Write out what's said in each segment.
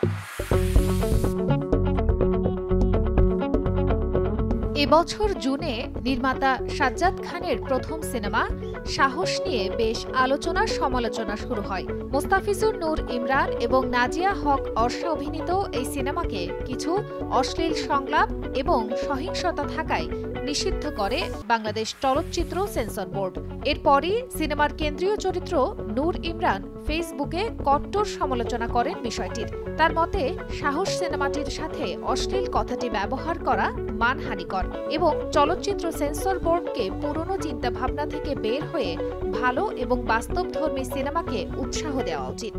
এবছর জুনে নির্মাতা সাজ্জাদ খানের প্রথম সিনেমা সাহস নিয়ে বেশ আলোচনা সমালোচনা শুরু হয়। মোস্তাফিজুর নূর ইমরান এবং নাজিয়া হক অর্ষা অভিনীত এই সিনেমাকে কিছু অশ্লীল সংলাপ এবং সহিংসতা থাকায় নিষিদ্ধ করে বাংলাদেশ চলচ্চিত্র সেন্সর বোর্ড। এরপরই সিনেমার কেন্দ্রীয় চরিত্র নূর ইমরান ফেসবুকে কট্টর সমালোচনা করেন বিষয়টির। তার মতে, সাহস সিনেমাটির সাথে অশ্লীল কথাটি ব্যবহার করা মানহানিকর এবং চলচ্চিত্র সেন্সর বোর্ডকে পুরনো চিন্তাভাবনা থেকে বের হয়ে ভালো এবং বাস্তবধর্মী সিনেমাকে উৎসাহ দেওয়া উচিত।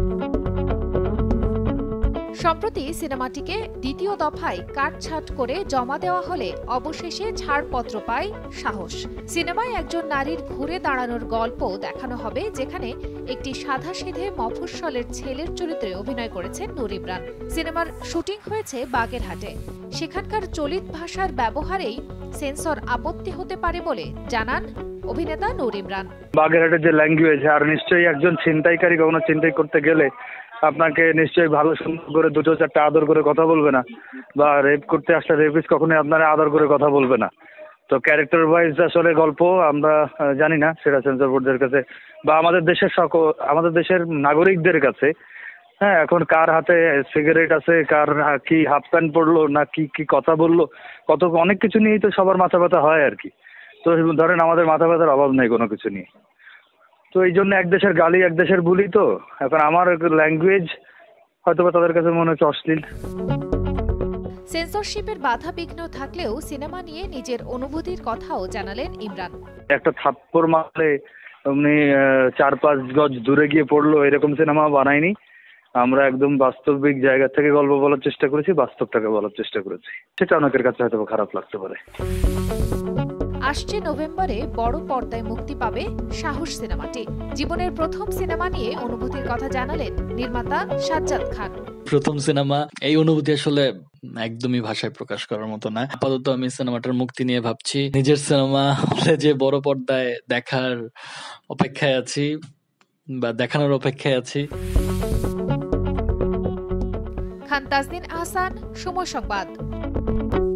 সম্প্রতি সিনেমাটিকে দ্বিতীয় দফায় কাটছাঁট করে জমা দেওয়া হলে অবশেষে ছাড়পত্র পায় সাহস। সিনেমায় একজন নারীর ঘুরে দাঁড়ানোর গল্প দেখানো হবে, যেখানে একটি সাদাসিধে মফস্বলের ছেলের চরিত্রে অভিনয় করেছেন নূর ইমরান। সিনেমার শুটিং হয়েছে বাগেরহাটে। সেখানকার চলিত ভাষার ব্যবহারেই সেন্সর আপত্তি হতে পারে বলে জানান অভিনেতা নূর ইমরান। বাগেরহাটের যে ল্যাঙ্গুয়েজ, আর নিশ্চয়ই একজন ছিনতাইকারী কখনো ছিনতাই করতে গেলে আপনাকে নিশ্চয়ই ভালো সুন্দর করে দুটো চারটা আদর করে কথা বলবে না, বা রেপ করতে আসলে রেপিস্ট কখনোই আপনারা আদর করে কথা বলবে না। তো ক্যারেক্টার ওয়াইজ আসলে গল্প আমরা জানি না, সেটা সেন্সর বোর্ডের কাছে বা আমাদের দেশের নাগরিকদের কাছে। হ্যাঁ, এখন কার হাতে সিগারেট আছে, কার কি হাফ প্যান্ট পরলো, না কি কি কথা বললো, অনেক কিছু নিয়েই তো সবার মাথা ব্যথা হয় আর কি। তো ধরেন আমাদের মাথা ব্যথার অভাব নেই কোনো কিছু নিয়ে। তো এই জন্য এক দেশের গালি এক দেশের বুলি। তো এখন আমার ল্যাঙ্গুয়েজ হয়তোবা তাদের কাছে মনে হচ্ছে অশ্লীল। সেন্সরশিপের বাধা বিঘ্ন থাকলেও সিনেমা নিয়ে নিজের অনুভূতির কথাও জানালেন ইমরান। একটা থাপ্পড় মারলে এমনি 4-5 গজ দূরে গিয়ে পড়লো, এরকম সিনেমা বানাইনি আমরা। একদম বাস্তবিক জায়গা থেকে গল্প বলার চেষ্টা করেছি, বাস্তবটাকে বলার চেষ্টা করেছি। সেটা অনেকের কাছে হয়তো খারাপ লাগতে পারে। আসছে নভেম্বরে বড় পর্দায় মুক্তি পাবে সাহস সিনেমাটি। জীবনের প্রথম সিনেমা নিয়ে অনুভূতির কথা জানালেন নির্মাতা সাজ্জাদ খান। প্রথম সিনেমা, এই অনুভূতি আসলে একদমই ভাষায় প্রকাশ করার মতো না। আপাতত আমি সিনেমাটার মুক্তি নিয়ে ভাবছি। নিজের সিনেমা হলে যে বড় পর্দায় দেখার অপেক্ষায় আছি বা দেখানোর অপেক্ষায় আছি। খান তাজনীন আহসান, সময় সংবাদ।